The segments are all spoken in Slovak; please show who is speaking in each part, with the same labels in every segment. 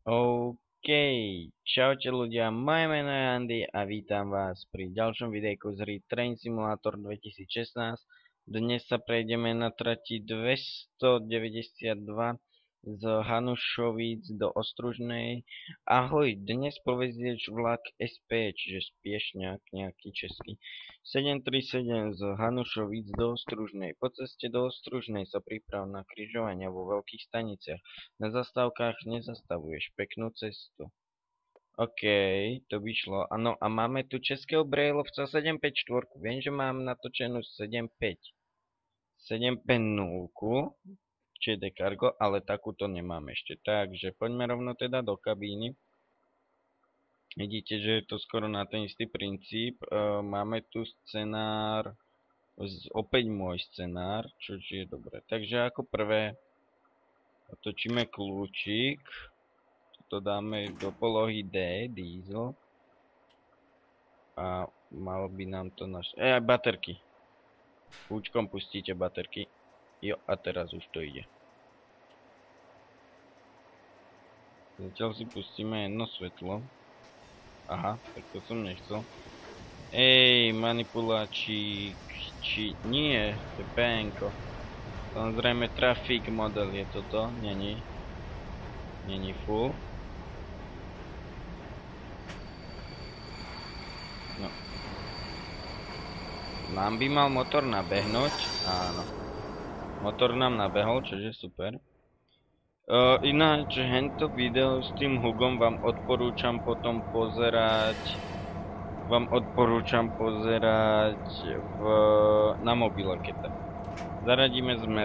Speaker 1: OK, čaute ľudia, moje meno je Andy a vítam vás pri ďalšom videjku z hry Train Simulator 2016. Dnes sa prejdeme na trati 292 z Hanušovíc do Ostružnej. Ahoj, dnes povezieš vlak SP, čiže Spiešňák nejaký český. 737 z Hanušovíc do Ostružnej. Po ceste do Ostružnej sa priprav na križovania vo veľkých staniciach. Na zastávkach nezastavuješ. Peknú cestu. OK, to by šlo. Áno, a máme tu českého brejlovca 754. Viem, že mám natočenú 75. 750, či je cargo, ale takúto nemám ešte. Takže poďme rovno teda do kabíny. Vidíte, že je to skoro na ten istý princíp. Máme tu scenár, opäť môj scenár, čo je dobré. Takže ako prvé otočíme kľúčik. To dáme do polohy D, diesel. A malo by nám to baterky. Kľúčkom pustíte baterky. Jo, a teraz už to ide. Zatiaľ si pustíme jedno svetlo. Aha, tak to som nechcel. Ej, manipuláčik. Nie, to je PNko. Samozrejme traffic model je toto, není full. No. Nám by mal motor nabehnúť, áno. Motor nám nabehol, čože super. Ináč, hento video s tým hugom vám odporúčam potom pozerať. Na mobile, keď tak. Zaradíme smer.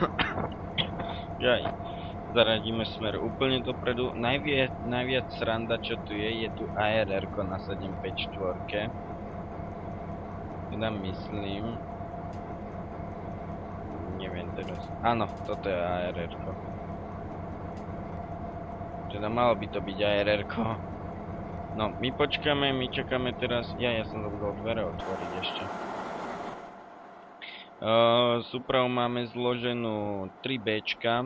Speaker 1: Zaradíme smer úplne dopredu. Najviac sranda, čo tu je tu ARR-ko na 754. Teda myslím... Neviem teraz. Áno, toto je ARR-ko. Teda malo by to byť ARR-ko. No, my čakáme teraz... Ja som zabudol dvere otvoriť ešte. Súpravu máme zloženú 3Bčka.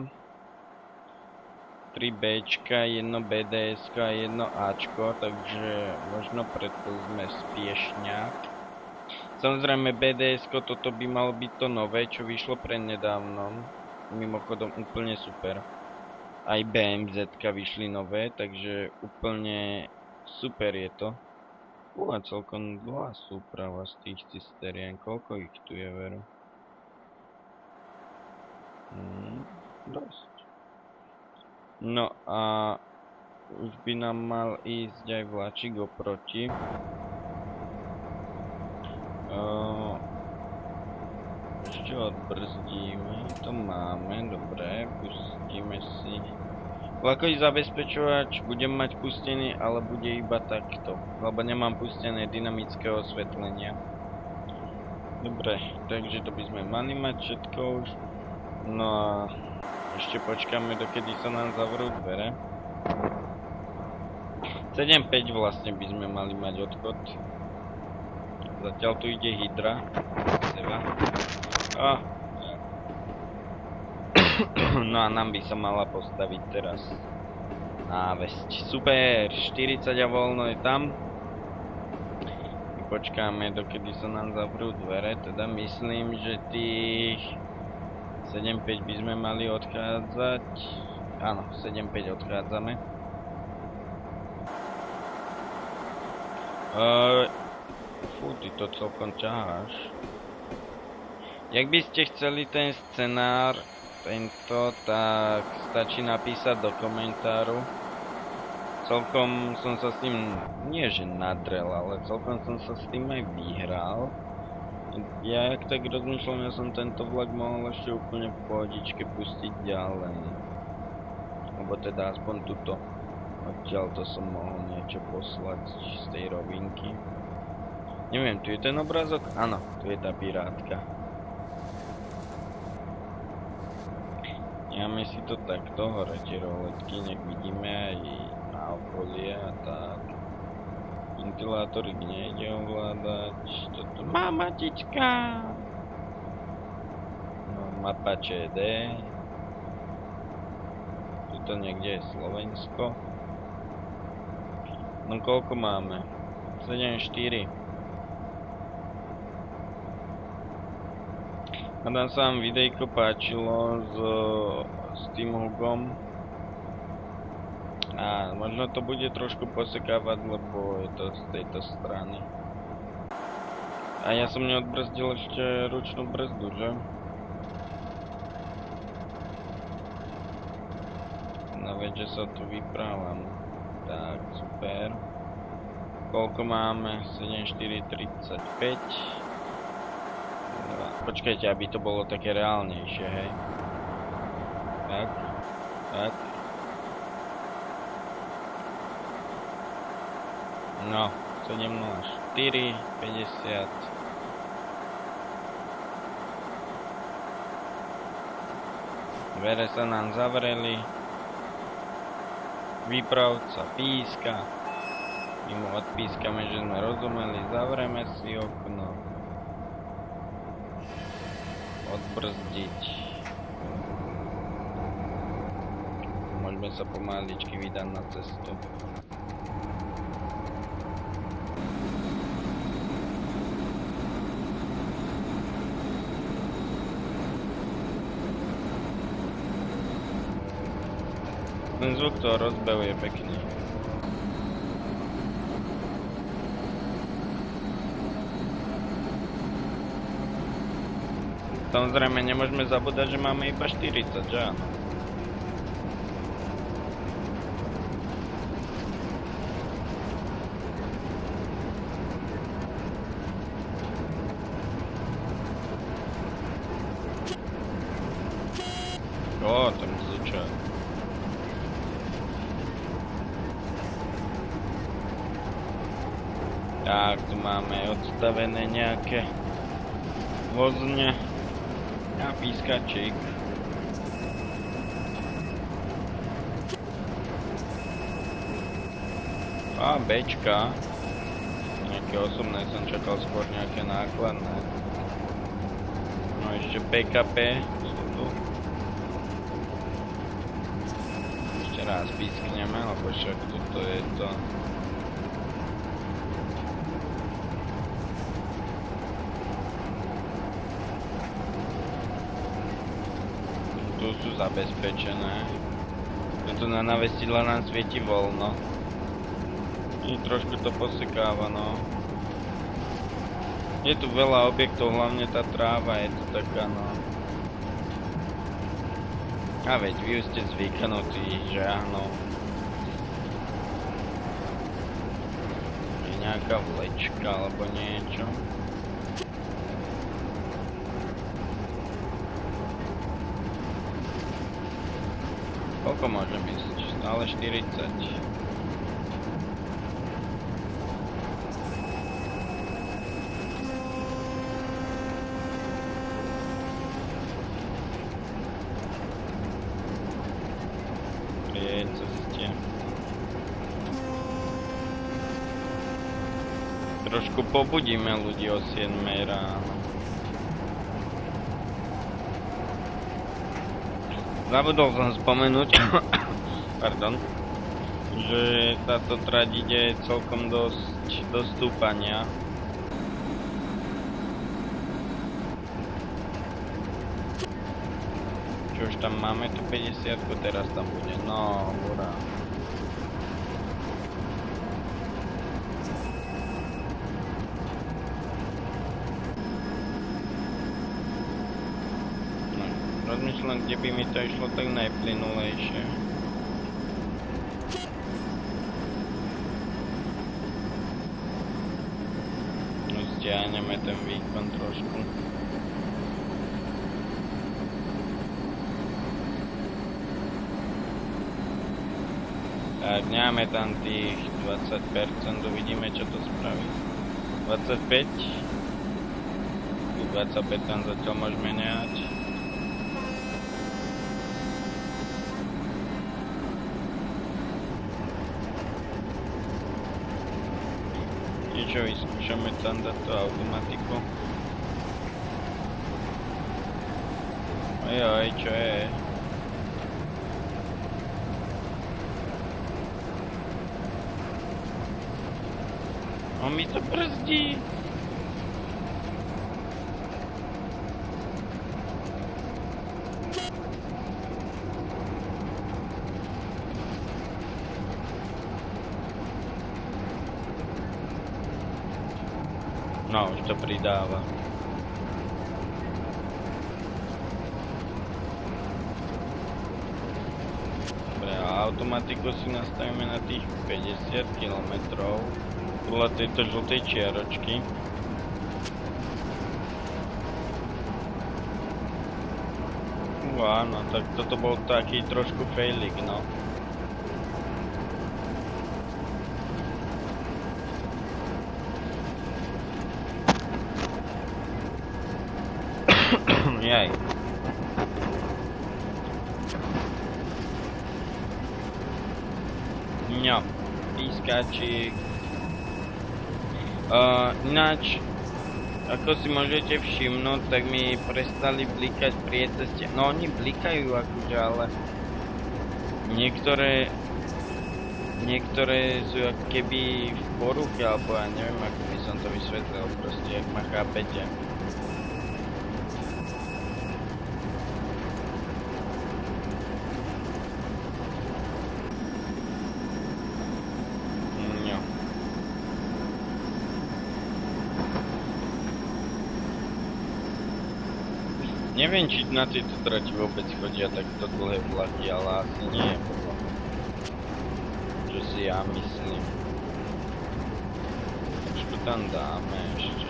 Speaker 1: 3Bčka, jedno BDSko a jedno Ačko, takže možno preto sme Spiešňák. Samozrejme BDSko, toto by malo byť to nové, čo vyšlo prednedávnom. Mimochodom úplne super. Aj BMZ-ka vyšli nové, takže úplne super je to. A celkom dlhá súprava z tých cisterien. Koľko ich tu je, veru? Dosť. No a už by nám mal ísť aj vláčik oproti. Ešte odbrzdíme, to máme, dobre, pustíme si. Vlakový zabezpečovač budem mať pustený, ale bude iba takto, lebo nemám pustené dynamické osvetlenia. Dobre, takže to by sme mali mať všetko už. No a ešte počkáme, dokedy sa nám zavrú dvere. 7.5 vlastne by sme mali mať odchod. Zatiaľ tu ide hydra. No a nám by sa mala postaviť teraz návesť. Super, 40 a voľno je tam. My počkáme, dokedy sa nám zavrú dvere. Teda myslím, že tých 7.5 by sme mali odchádzať. Áno, 7.5 odchádzame. Fú, ty to celkom ťaháš. Jak by ste chceli ten scenár, tak stačí napísať do komentáru. Celkom som sa s tým, nie že nadrel, ale celkom som sa s tým aj vyhral. Ja jak tak rozmýšľam, ja som tento vlak mohol ešte úplne v pohodičke pustiť ďalej. Lebo teda aspoň tuto. Odtiaľ to som mohol niečo poslať z tej rovinky. Neviem, tu je ten obrázok? Áno, tu je tá pirátka. Necháme si to takto, hore tie roletky, nech vidíme aj na okolie a tak. Ventilátorik nejde ovládať. Toto má matička! No, mapa ČD. to niekde je Slovensko. No koľko máme? 7,4. A tam sa vám videjko páčilo s tým Hugom. A možno to bude trošku posekávať, lebo je to z tejto strany. A ja som neodbrzdil ešte ručnú brzdu, že? No veď, že sa tu vyprávam. Tak, super. Koľko máme? 7,435. Počkajte, aby to bolo také reálnejšie, hej. Tak, tak. No, 7,04, 50. Dvere sa nám zavreli. Výpravca píska. My mu odpískame, že sme rozumeli. Zavreme si okno. Odbrzdiť. Môžeme sa pomaličky vydať na cestu. Ten zvuk toho rozbehu je pekný. Samozrejme nemôžeme zabúdať, že máme iba 40, že áno? Ó, tam zúča. Tak, tu máme odstavené nejaké vozne a pískačík. A Bčka. Nejaké osobné som čakal, skôr nejaké nákladné. No ešte PKP sú tu. Ešte raz pískneme, lebo však toto je to. Tu sú zabezpečené. Tu na navesidla nám svieti voľno. I trošku to posekáva, no. Je tu veľa objektov, hlavne tá tráva je tu taká, no. A veď vy už ste zvyknutí, že áno. Je nejaká vlečka alebo niečo. Koľko môže ísť? Stále 40. Pri ceste. Trošku pobudíme ľudí o 7 ráno. Zabudol som spomenúť, pardon, že táto trať ide celkom dosť do stúpania. Čo už tam máme, tu 50, teraz tam bude, no, hurá. Rozmýšľam, kde by mi to išlo tak najplynulejšie. No stiahneme ten výkon trošku. Tak, nemáme tam tých 20%, uvidíme čo to spraví. 25? 25 tam zatiaľ môžeme nehať. Čo vyskúšame tam dať tú automatiku. Ojoj, čo je? On mi to brzdí. No, už to pridáva. Dobre, a automatiku si nastavíme na tých 50 km podľa tejto žltej čiaročky. Áno, tak toto bol taký trošku failik, no. Jaj. No, pískačík. Ináč, ako si môžete všimnúť, tak mi prestali blikať pri ceste. No oni blikajú akože, ale niektoré sú ako keby v poruche, alebo ja neviem, ako by som to vysvetlil, proste, jak ma chápete. Neviem, či na tejto trati vôbec chodia takto dlhé vlaky, ale asi nie. Čo si ja myslím. Trošku tam dáme ešte.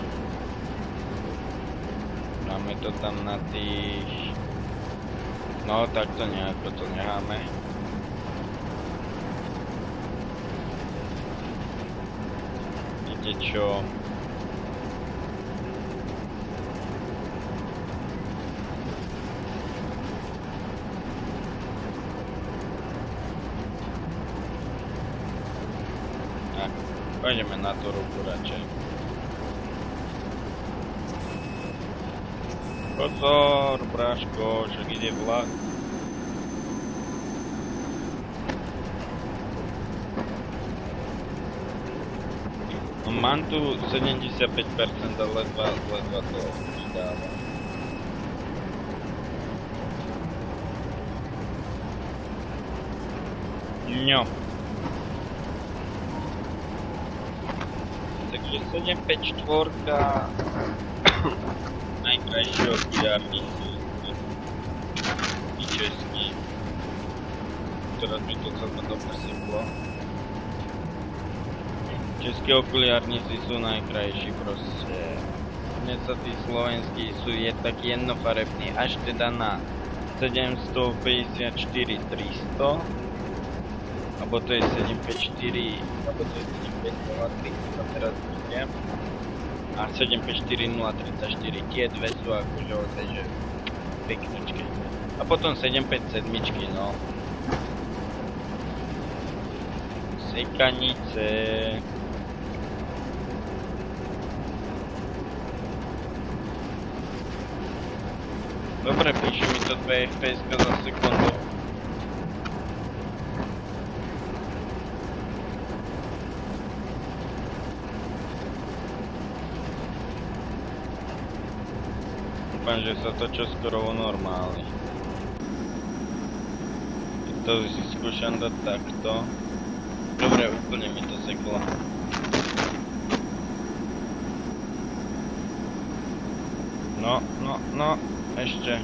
Speaker 1: Dáme to tam na tých... No, takto nejako to necháme. Viete čo? Pôjdeme na tú ruku radšej. Pozor, bráško, však ide vlak. No, mám tu 75%, ale ledva to vydáva. No. 754 najkrajšie okuliarnici i český. Teraz mi to celkom dobre syplo. České okuliarnici sú najkrajší proste. Dnes sa tí slovenskí sú taký jednofarebný, až teda na 754 300, alebo to je 754, alebo to je 7503, to teraz budem. A 754 034, tie dve sú akože že pekničky. A potom 757, no. Sekanice. Dobre, píše mi to 2 FPS za sekundu. Dúfam, že sa to čoskoro unormáli. To si skúšam dať takto. Dobre, úplne mi to seklo. No, ešte.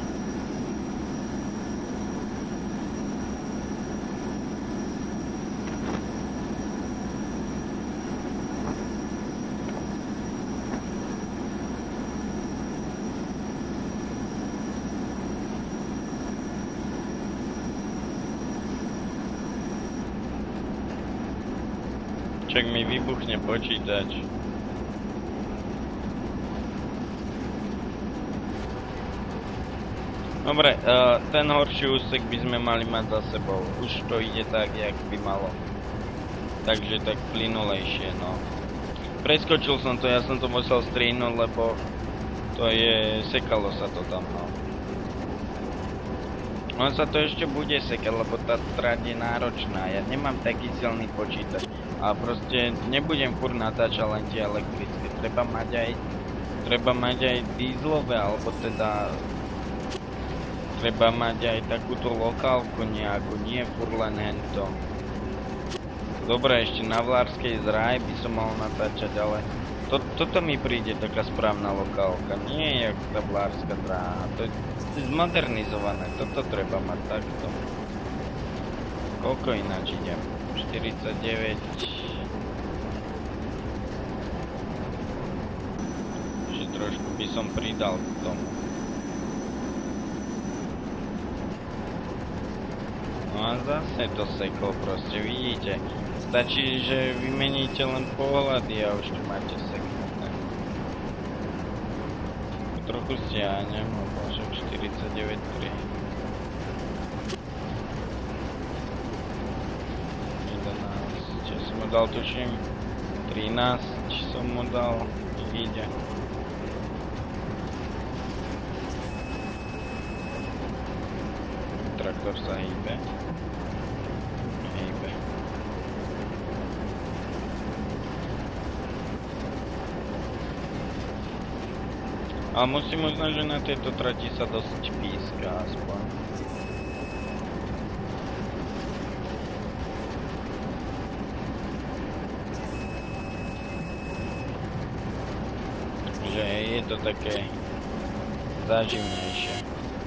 Speaker 1: Čak mi vybuchne počítač. Dobre, ten horší úsek by sme mali mať za sebou. Už to ide tak, jak by malo. Takže tak plynulejšie, no. Preskočil som to, ja som to musel strihnúť, lebo to je, sekalo sa to tam, no. On sa to ešte bude sekať, lebo tá trať je náročná. Ja nemám taký silný počítač. Ale proste nebudem furt natáčať len tie elektrické. Treba mať aj dízlové, alebo teda treba mať aj takúto lokálku nejakú, nie furt len hento. Dobre, ešte na Vlárskej zraj by som mal natáčať, ale toto mi príde taká správna lokálka. Nie je jak tá Vlárska dráha. To je zmodernizované, toto treba mať takto. Koľko ináč idem? 49. Ešte trošku by som pridal k tomu. No a zase to seklo, proste vidíte. Stačí, že vymeníte len pohľady a už tu máte seknuté. Trochu stiahnem, lebo však 49,3. 11, čo som mu dal, tuším 13 som mu dal, ide. Traktor sa hýbe. Hýbe. Ale musím uznať, že na tejto trati sa dosť píska aspoň. Že je to také záživnejšie.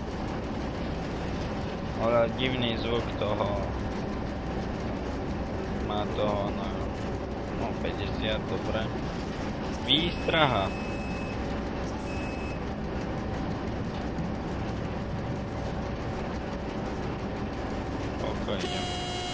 Speaker 1: Ale divný zvuk toho má toho na 50, dobre. Výstraha. Idem.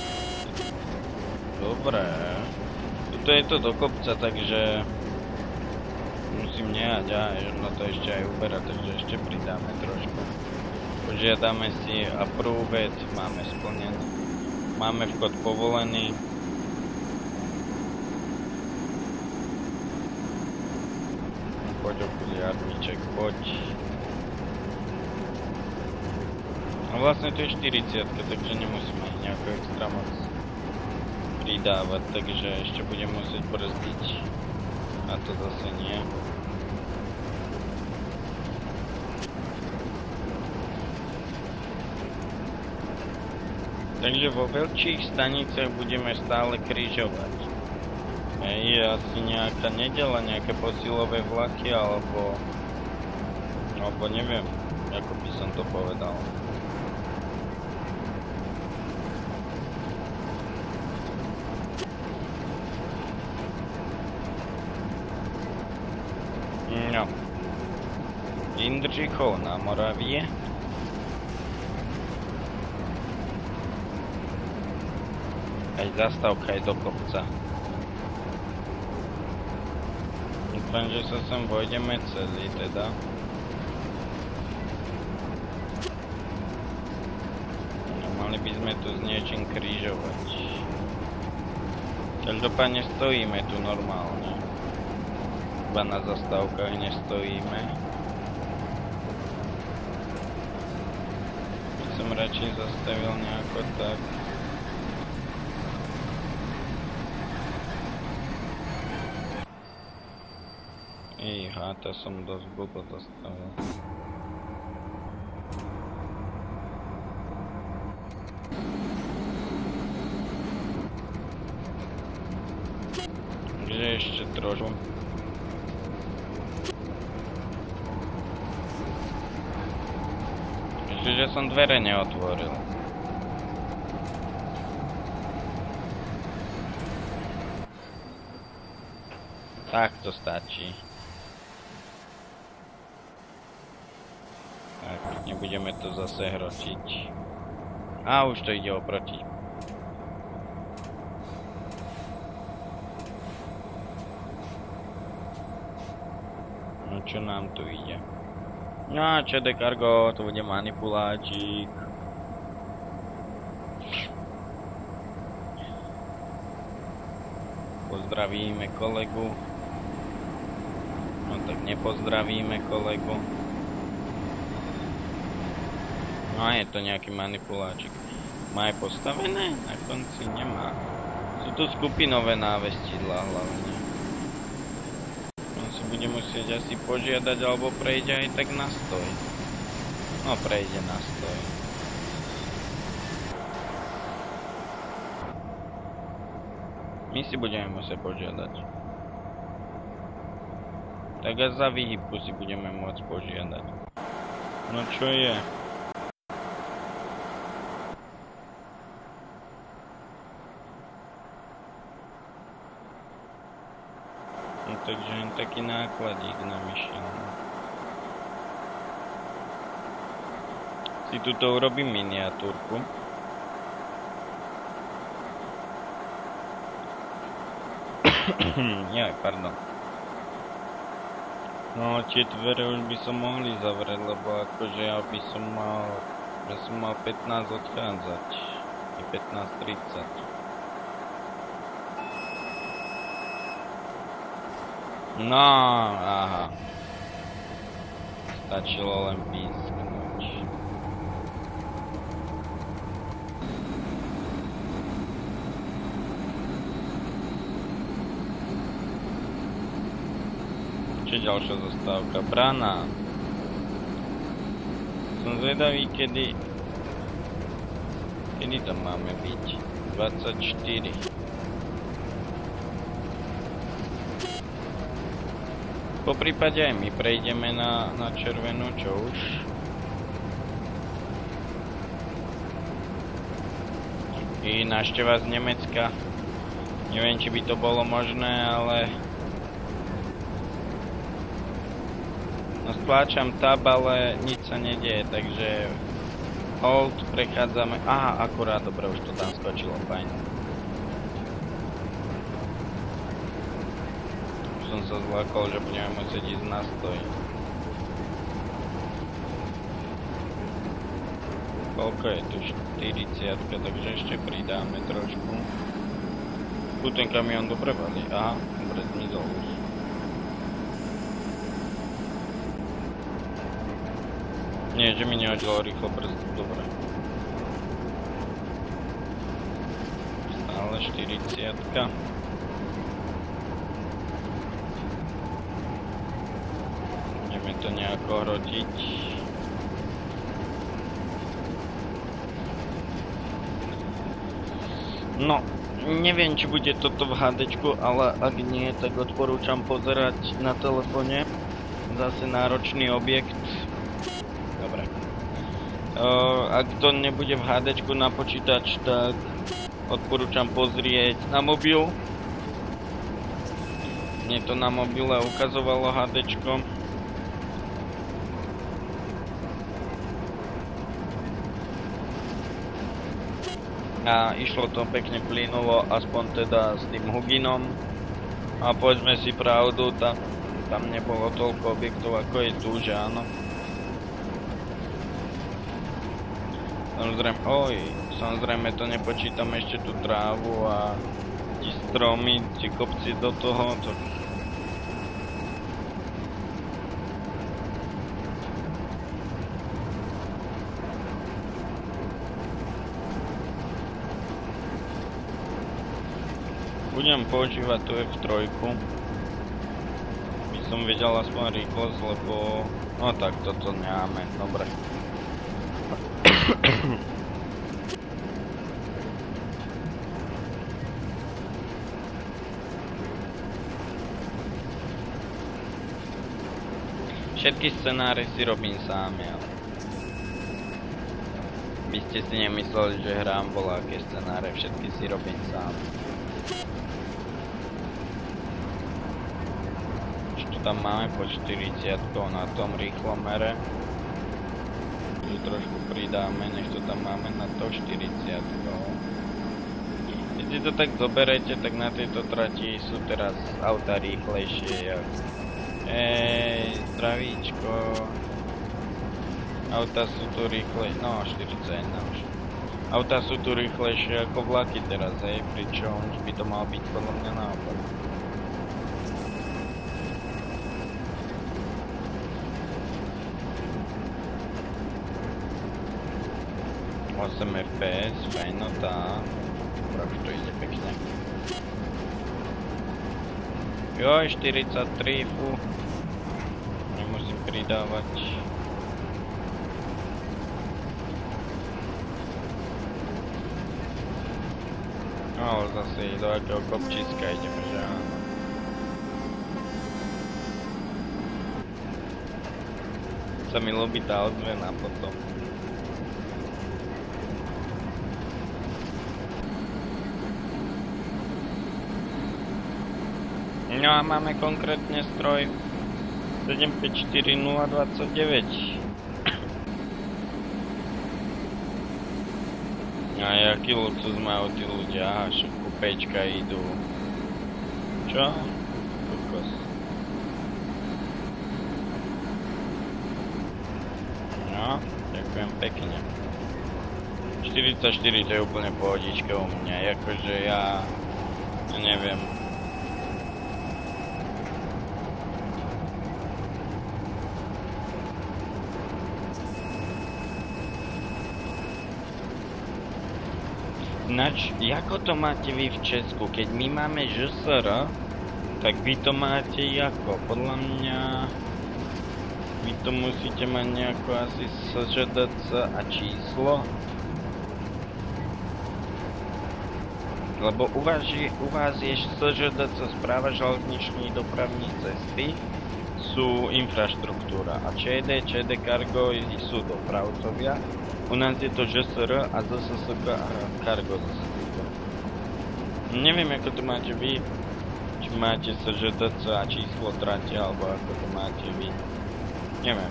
Speaker 1: Dobre. Tuto je to do kopca, takže musím nehať aj, no to ešte aj uberať, takže ešte pridáme trošku. Požiadame si approved, máme splnený. Máme vchod povolený. Poď okuliarníček, poď. A vlastne to je 40, takže nemusíme nejako extra moc pridávať, takže ešte budem musieť brzdiť. A to zase nie. Takže vo veľkých staniciach budeme stále križovať. Je asi nejaká nedeľa, nejaké posilové vlaky, alebo neviem, ako by som to povedal. No. Jindřichov na Moravie. Aj zastávka je do kopca. Dúfam, že sa sem vojdeme celý teda. No, mali by sme tu s niečím krížovať. Každopádne stojíme tu normálne. Iba na zastávkach nestojíme. By som radšej zastavil nejako tak. To som dosť blbo zastavil. Takže ešte trošku. Ešte, že som dvere neotvoril. Tak to stačí. Tak, nebudeme to zase hročiť. A už to ide oproti. No čo nám tu ide? No ČD Cargo, to bude manipuláčik. Pozdravíme kolegu. No tak nepozdravíme kolegu. No a je to nejaký manipuláčik. Má aj postavené? Na konci nemá. Sú tu skupinové návestidlá hlavne. On si bude musieť asi požiadať, alebo prejde aj tak na stoj. No prejde na stoj. My si budeme musieť požiadať. Tak a za výhybku si budeme môcť požiadať. No čo je? No takže len taký nákladík na myšlenie. Si tuto urobím miniatúrku. Jaj, pardon. No tie dvere už by som mohli zavrieť, lebo akože ja som mal 15 odchádzať. Je 15:30. No, aha. Stačilo len písknuť. Čo ďalšia zastávka? Brana. Som zvedavý, kedy tam máme byť. 24. Po prípade aj my prejdeme na červenú, čo už. I návšteva z Nemecka. Neviem, či by to bolo možné, ale... No stláčam tab, ale nič sa nedieje, takže... Hold, prechádzame... Aha, akurát, dobre, už to tam skočilo, fajn. Som sa zlákol, že budeme musieť ísť na stoj. Koľko je tu? 40, takže ešte pridáme trošku. Tu ten kamión dobre valí. Aha, dobre, zmizol už. Nie, že mi nehodilo rýchlo brzdu, dobre. Stále 40. To nejako rodiť. No, neviem, či bude toto v HDčku, ale ak nie, tak odporúčam pozerať na telefóne. Zase náročný objekt. Dobre. Ak to nebude v HDčku na počítač, tak odporúčam pozrieť na mobil. Mne to na mobile ukazovalo HDčko. A išlo to pekne plynulo, aspoň teda s tým Huginom. A povedzme si pravdu, tam nebolo toľko objektov ako je tu, že áno. Samozrejme to nepočítam ešte tú trávu a tie stromy, tie kopci do toho. Budem používať tú F3, by som videl aspoň rýchlosť, lebo... No tak, toto nemáme, dobre. Všetky scenáre si robím sám, ja. By ste si nemysleli, že hrám voľaké scenáre, všetky si robím sám. Tam máme po 40 na tom rýchlomere. Tu trošku pridáme, než to tam máme na to 40. Keď si to tak zoberete, tak na tejto trati sú teraz auta rýchlejšie. Zdravíčko. Auta sú tu rýchlejšie, no 41 už. Auta sú tu rýchlejšie ako vlaky teraz, pričom už by to mal byť podľa mňa naopak. 8 FPS, fajnota. Už to ide pekne. Joj, 43, fú. Nemusím pridávať. No, ale zase do akého kopčiska ideme, že áno. Sa mi ľúbi tá ozvena potom. No a máme konkrétne stroj 754029. A jaký luxus majú tí ľudia, až kúpečka idú. Čo? Kokos. No, ďakujem pekne. 44 to je úplne pohodička u mňa, akože ja neviem. Ináč, ako to máte vy v Česku? Keď my máme ŽSR, tak vy to máte ako? Podľa mňa vy to musíte mať nejako asi SŽDC a číslo. Lebo u vás je SŽDC, správa železničnej dopravní cesty, sú infraštruktúra a ČD Cargo sú dopravcovia. U nás je to ŽSR a ZSSK a Cargo ZSSK. Neviem, ako to máte vy. Či máte SŽDC a číslo trate, alebo ako to máte vy. Neviem.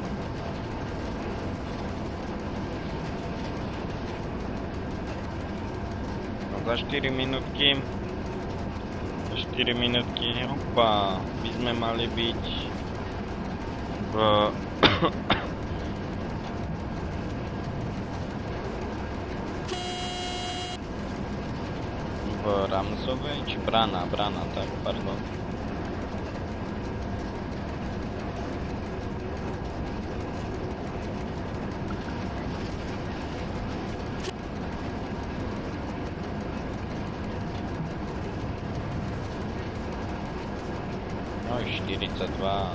Speaker 1: No za 4 minútky... opa, by sme mali byť v... v Ramsovej, či Brana, tak, pardon. No, 42.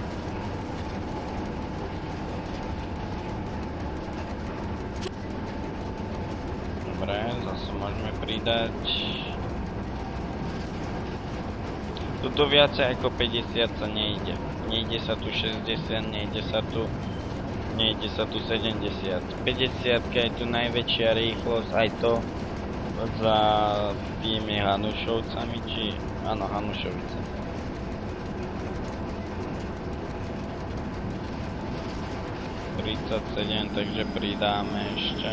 Speaker 1: Dobre, zase môžeme pridať. Tuto viacej ako 50 sa nejde. Nejde sa tu 60, nejde sa tu 70. 50 je tu najväčšia rýchlosť, aj to za tými Hanušovcami, či... Áno, Hanušovice. Takže pridáme ešte.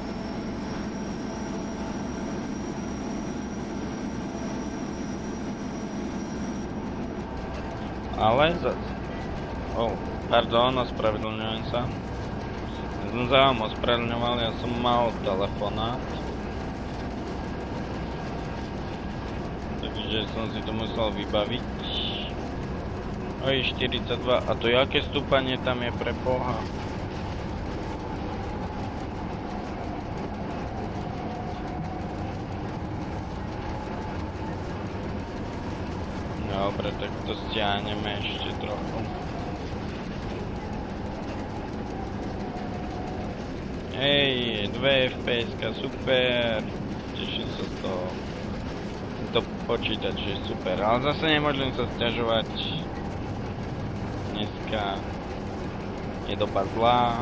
Speaker 1: Ale pardon, ospravedlňujem sa. Ja som sa vám ospravedlňoval, ja som mal telefonát. Takže som si to musel vybaviť. Oj, 42. A to jaké stúpanie tam je pre Boha? Dobre, tak to stiahneme ešte trochu. Hej, 2 FPS-ka, super. Teším sa z toho. To počítač je super, ale zase nemôžem sa sťažovať. Dneska je doba zlá.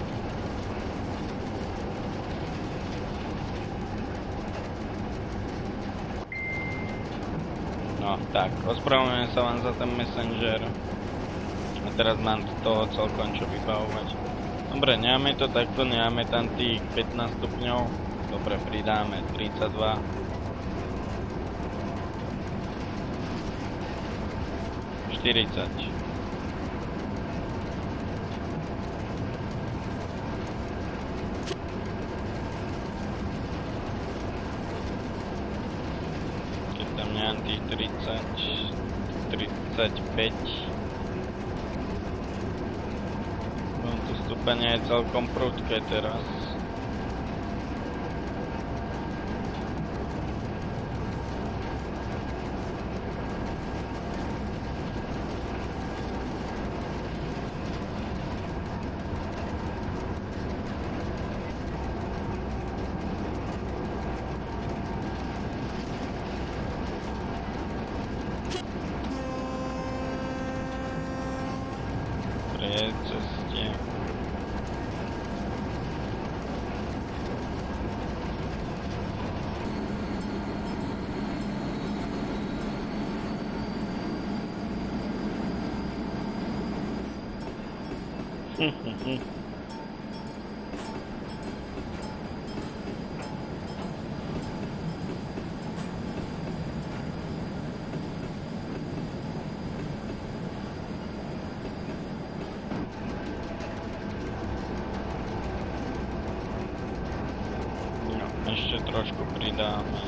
Speaker 1: No tak, ospravedlňujem sa vám za ten Messenger. A teraz mám toho celkom čo vybavovať. Dobre, nemáme to takto, nemáme tam tých 15 stupňov. Dobre, pridáme 32. Keď tam nemám tých 35. To stúpanie je celkom prudké teraz. No, ešte trošku pridáme.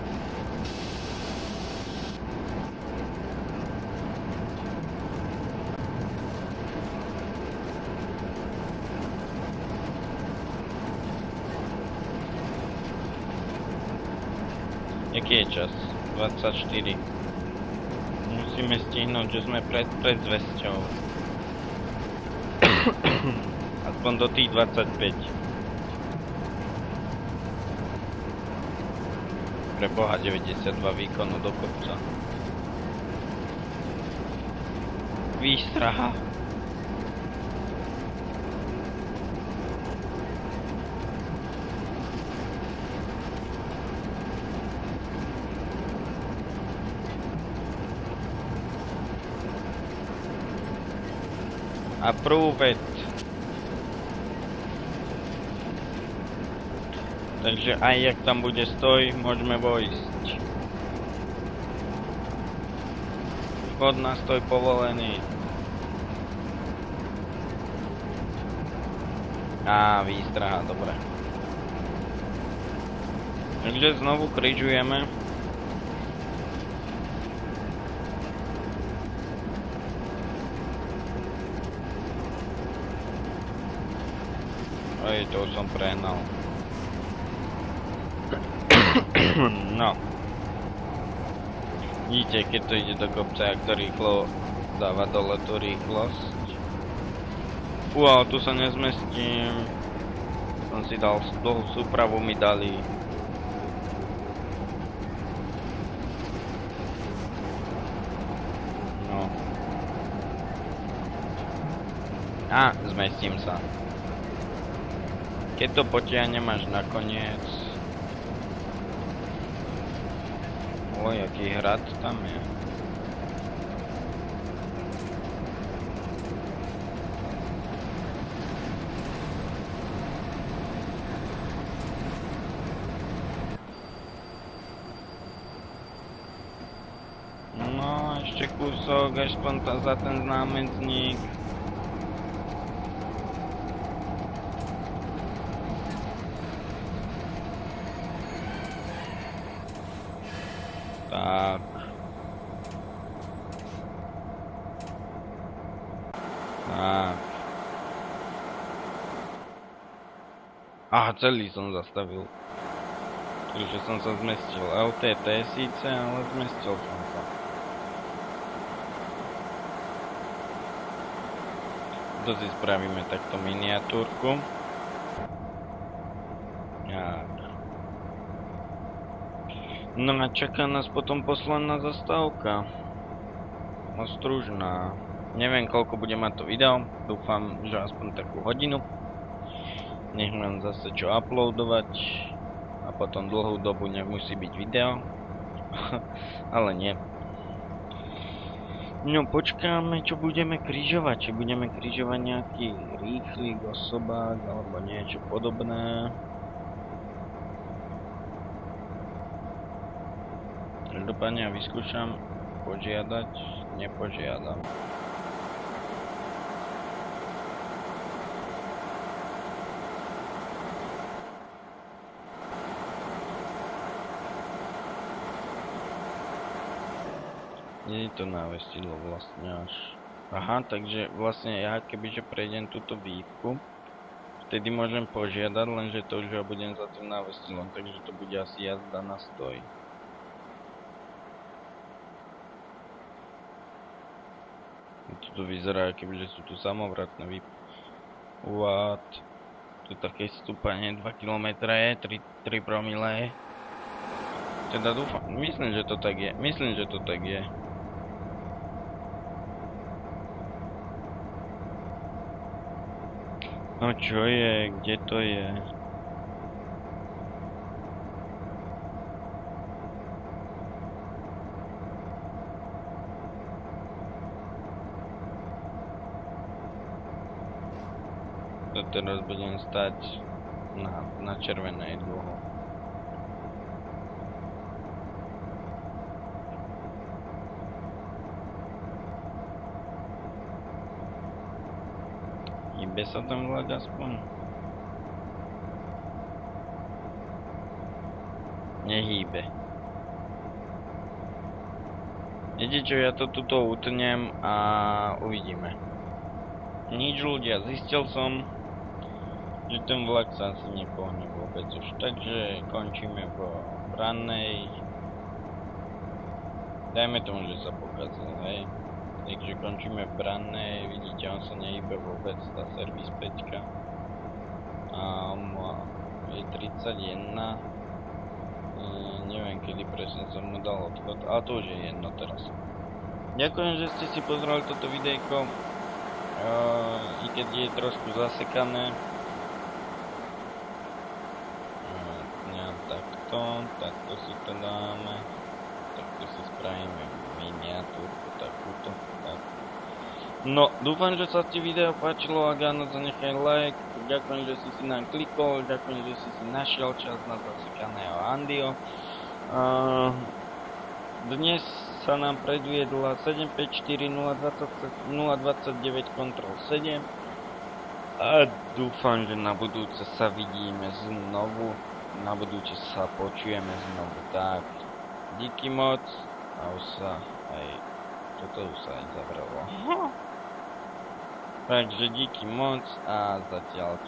Speaker 1: Jaký je čas? 24. Musíme stihnúť, že sme pred zväzťou. Aspoň do tých 25. Pre Boha 92 výkonu do kopca. Výstraha. Approved. Takže aj jak tam bude stoj, môžeme vojsť. Vchod na stoj povolený. Výstraha, dobre. Takže znovu križujeme. Oj, to som prehnal. No. Vidíte, keď to ide do kopca, jak to rýchlo dáva dole tú rýchlosť. Ale tu sa nezmestím. Som si dal dlhú súpravu, mi dali. No. Zmestím sa. Keď to potiahnem až nakoniec. Jaký hrad tam je. No, ešte kúsok, aspoň za ten námestník. Tak. Celý som zastavil. Takže som sa zmestil. LTT síce, ale zmestil som sa. To si spravíme takto miniatúrku. No a čaká nás potom posledná zastávka. Ostružná. Neviem, koľko bude mať to video. Dúfam, že aspoň takú hodinu. Nech mám zase čo uploadovať. A potom dlhú dobu nemusí byť video. Ale nie. No počkáme, čo budeme križovať. Či budeme križovať nejaký rýchlik, osobák alebo niečo podobné. Každopádne ja vyskúšam požiadať, nepožiadam. Nie je to návestidlo vlastne až. Aha, takže vlastne ja kebyže prejdem túto výpku, vtedy môžem požiadať, lenže to už ja budem za tým návestidlom, takže to bude asi jazda na stoj. Tu vyzerá, kebyže sú tu samovratné výpky. What? Tu také stúpanie 2 km je, 3 promile. Teda dúfam, myslím, že to tak je. Myslím, že to tak je. No čo je? Kde to je? To teraz budem stať na červenej dlho. Hýbe sa tam vlak aspoň? Nehýbe. Viete čo, ja to tuto utnem a uvidíme. Nič ľudia, zistil som, že ten vlak sa asi nepohne vôbec už, takže končíme v Brannej. Dajme tomu, že sa pokazil, hej. Takže končíme v Brannej, vidíte, on sa nehýbe vôbec, tá servis 5. A je 31. Neviem, kedy presne som mu dal odchod, ale to už je jedno teraz. Ďakujem, že ste si pozreli toto videjko, i keď je trošku zasekané. Takto si to dáme, takto si spravíme miniatúrku takúto, tak. No, dúfam, že sa ti video páčilo, ak áno, zanechaj like, ďakujem, že si nám klikol, ďakujem, že si našiel čas na zasekaného Andyho. Dnes sa nám predviedla 754 029 Ctrl 7 a dúfam, že na budúce sa vidíme znovu. Na budúce sa počujeme znovu, tak díky moc a už sa aj toto už sa aj zavrelo. Takže díky moc a zatiaľ